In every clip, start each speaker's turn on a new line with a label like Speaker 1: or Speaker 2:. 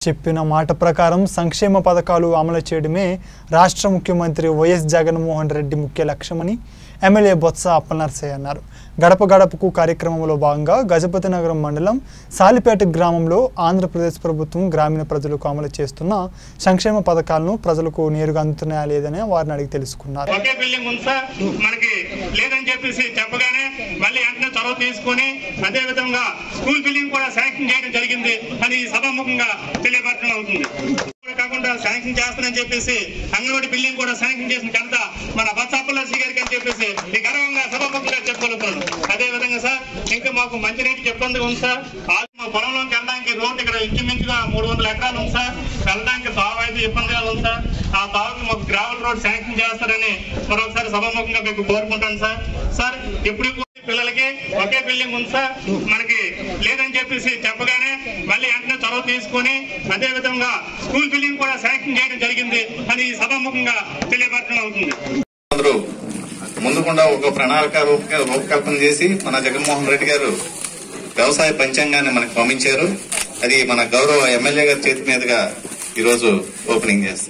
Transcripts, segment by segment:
Speaker 1: చెప్పిన మాట ప్రకారం సంక్షేమ పథకాలు అమలు చేయడమే రాష్ట్ర ముఖ్యమంత్రి వైఎస్ జగన్మోహన్ రెడ్డి ముఖ్య లక్ష్యమని ఎమ్మెల్యే బొత్స అప్పలనరసయ్య అన్నారు. గడప గడపకు కార్యక్రమంలో భాగంగా గజపతినగరం మండలం సాలిపేట గ్రామంలో ఆంధ్రప్రదేశ్ ప్రభుత్వం గ్రామీణ ప్రజలకు అమలు చేస్తున్న సంక్షేమ పథకాలను ప్రజలకు నేరుగా అందుతున్నాయా లేదని వారిని అడిగి తెలుసుకున్నారు.
Speaker 2: ఒకే బిల్డింగ్ ఉందా మనకి లేదని చెప్పేసి చెప్పగానే మళ్ళీ వెంటనే చొరవ తీసుకొని అదే విధంగా స్కూల్ బిల్డింగ్ కూడా శాంక్షన్ చేయడం జరిగింది అని సభాముఖంగా తెలియపరచడం అవుతుంది. కాకుండా శాంక్షన్ చేస్తానని చెప్పేసి అంగన్వాడీ బిల్డింగ్ కూడా శాంక్షన్ చేసిన ఘనత మన బొత్స అప్పలనరసయ్య గారికి అని చెప్పేసి ఈ గర్వంగా సభాముఖంగా చెప్పుకోగలుగుతున్నాను. అదే విధంగా సార్ ఇంకా మాకు మంచినీటికి ఇబ్బంది ఉంది సార్. మా పొలంలోకి వెళ్ళడానికి రోడ్డు ఇక్కడ ఇంచుమించుగా 300 ఎకరాలు ఉంది సార్. వెళ్ళడానికి తావు అయితే ఇబ్బందిగా ఉంది సార్. ఆ తావుకి మాకు గ్రావెల్ రోడ్ శాంక్షన్ చేస్తారని మరొకసారి సభాముఖంగా మీకు కోరుకుంటాను సార్. సార్ ఇప్పుడు పిల్లలకి ఒకే బిల్డింగ్ ఉంది సార్ మనకి లేదని చెప్పేసి చెప్పగానే మళ్ళీ వెంటనే చొరవ తీసుకొని అదే విధంగా స్కూల్ బిల్డింగ్ కూడా శాంక్షన్ చేయడం జరిగింది అని సభాముఖంగా తెలియపరచడం అవుతుంది.
Speaker 3: ముందుకుండా ఒక ప్రణాళిక రూపకల్పన చేసి మన జగన్మోహన్ రెడ్డి గారు వ్యవసాయ పంచాంగాన్ని మనకు పంపించారు. అది మన గౌరవ ఎమ్మెల్యే గారి చేతి మీదుగా ఈరోజు ఓపెనింగ్ చేస్తాం.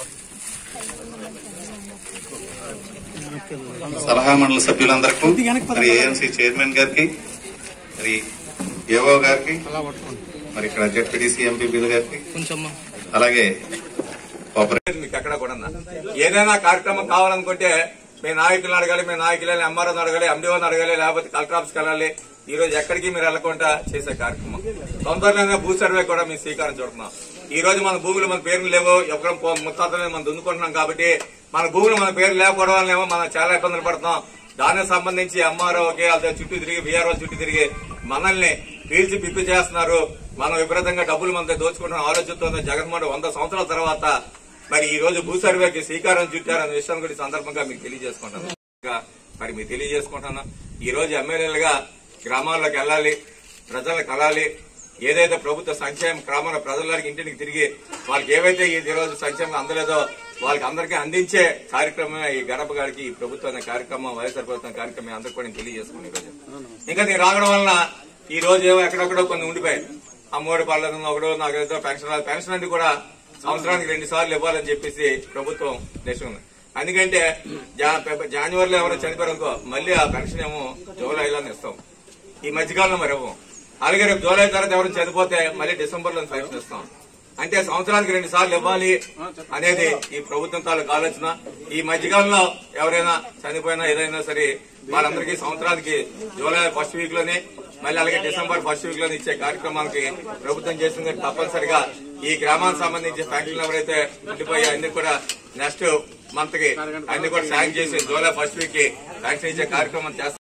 Speaker 3: సలహా మండలి సభ్యులందరికీ, మరి ఏఎంసీ చైర్మన్ గారికి, మరి ఏఓ గారికి, మరి ఇక్కడ జెడ్పీటీసీ ఎంపీపీలు గారికి, అలాగే
Speaker 4: మీకు ఎక్కడ కూడా ఏదైనా కార్యక్రమం కావాలనుకుంటే మీ నాయకులను అడగాలి, మీ నాయకులని ఎంఆర్ఓని అడగాలి, ఎండిఓని అడగాలి, లేకపోతే కలెక్టర్ ఆఫీస్కి వెళ్ళాలి. ఈ రోజు ఎక్కడికి మీరు వెళ్లకుండా చేసే కార్యక్రమం. తొందరలోనే భూ సర్వే కూడా మేము శ్రీకారం చుడుతున్నాం. ఈ రోజు మన భూములు మన పేర్లు లేవు, ఎవరు ముత్తాతలు మనం దున్నుకుంటున్నాం కాబట్టి మన భూములు మన పేర్లు లేకపోవడం వల్ల మనం చాలా ఇబ్బందులు పడుతున్నాం. దానికి సంబంధించి ఎంఆర్ఓకి వాళ్ళ చుట్టూ తిరిగి బీఆర్ఓ చుట్టూ తిరిగి మనల్ని పీల్చి పిప్పి చేస్తున్నారు. మనం విపరీతంగా డబ్బులు మనతో దోచుకుంటున్న ఆలోచనతో జగన్మోహన్ 100 సంవత్సరాల తర్వాత మరి ఈ రోజు భూ సర్వేకి శ్రీకారం చుట్టారన్న విషయాన్ని కూడా సందర్భంగా మీకు తెలియజేసుకుంటాను. మరి మీకు తెలియజేసుకుంటున్నాను, ఈ రోజు ఎమ్మెల్యేలుగా గ్రామాల్లోకి వెళ్లాలి, ప్రజలను కలాలి. ఏదైతే ప్రభుత్వ సంక్షేమ గ్రామాల ప్రజలకి ఇంటికి తిరిగి వాళ్ళకి ఏవైతే ఈ రోజు సంక్షేమం అందలేదో వాళ్ళకి అందరికీ అందించే కార్యక్రమమే ఈ గడప గారికి ఈ ప్రభుత్వం కార్యక్రమం, వైఎస్ఆర్ ప్రభుత్వం కార్యక్రమం అందరికీ కూడా తెలియజేసుకుని ఈ రోజు ఇంకా నేను రావడం వలన ఈ రోజు ఏమో ఎక్కడెక్కడో కొన్ని ఉండిపోయాయి. అమ్మఒడి పనులు ఒకడు నాకేదో పెన్షన్ అన్ని కూడా సంవత్సరానికి 2 సార్లు ఇవ్వాలని చెప్పేసి ప్రభుత్వం దేశం. ఎందుకంటే జనవరిలో ఎవరో చనిపోయారనుకో మళ్ళీ ఆ పెన్షన్ ఏమో జూలైలోనే ఇస్తాం, ఈ మధ్యకాలంలో మరి ఇవ్వం. అలాగే రేపు జూలై తర్వాత ఎవరైనా చనిపోతే మళ్ళీ డిసెంబర్లో పెన్షన్ ఇస్తాం. అంటే సంవత్సరానికి 2 సార్లు ఇవ్వాలి అనేది ఈ ప్రభుత్వం తాలూకు ఆలోచన. ఈ మధ్యకాలంలో ఎవరైనా చనిపోయినా ఏదైనా సరే వాళ్ళందరికీ సంవత్సరానికి జూలై ఫస్ట్ వీక్ లోనే మళ్ళీ అలాగే డిసెంబర్ ఫస్ట్ వీక్ లోనే ఇచ్చే కార్యక్రమానికి ప్రభుత్వం చేసింది. తప్పనిసరిగా ఈ గ్రామానికి సంబంధించి ఫ్యాక్టరీలు ఎవరైతే ఉండిపోయా అన్ని కూడా నెక్స్ట్ మంత్ కి అన్ని కూడా శాంక్షన్ చేసి జూలై ఫస్ట్ వీక్ కి వ్యాక్సిన్ ఇచ్చే కార్యక్రమం చేస్తారు.